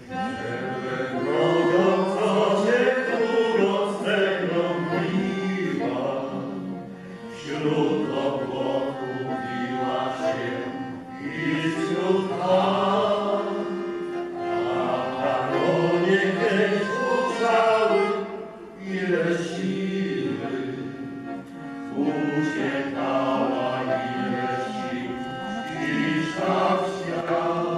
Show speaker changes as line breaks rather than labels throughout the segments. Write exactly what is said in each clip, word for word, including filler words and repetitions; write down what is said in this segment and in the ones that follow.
Wśród obłoków biła się i wśród chwał, a kanonie gdzieś huczały, ile siły uciekała, ile sił i szaf świat.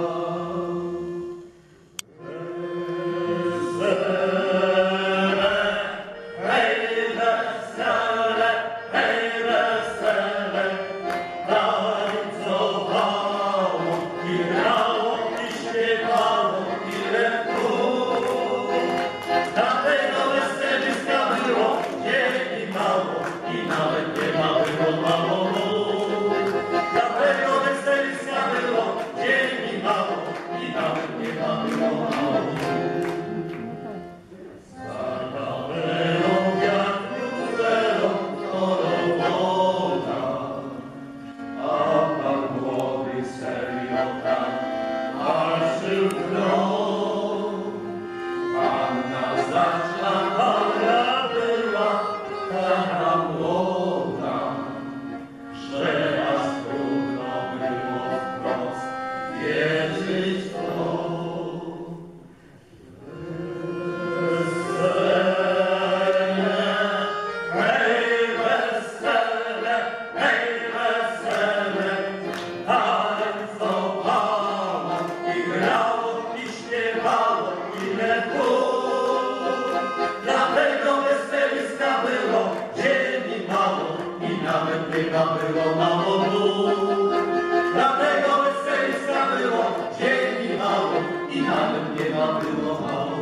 I nawet nie ma było mało, dlatego weseliska było dzień i mało, i nawet nie ma było mało. Za tabelą wiatru zero chorobota, a pan młody serio tak patrzył w grą. Panna zaczlapana była, taka młoda, że aż trudno było wprost wierzyć w to. Wesele, hej wesele, hej wesele, tańcowało i grało i śpiewało ile pól. Dlatego weseliska było dzień i mało, i nawet nie było mało dół. Dlatego weseliska było dzień i mało, i nawet nie było mało.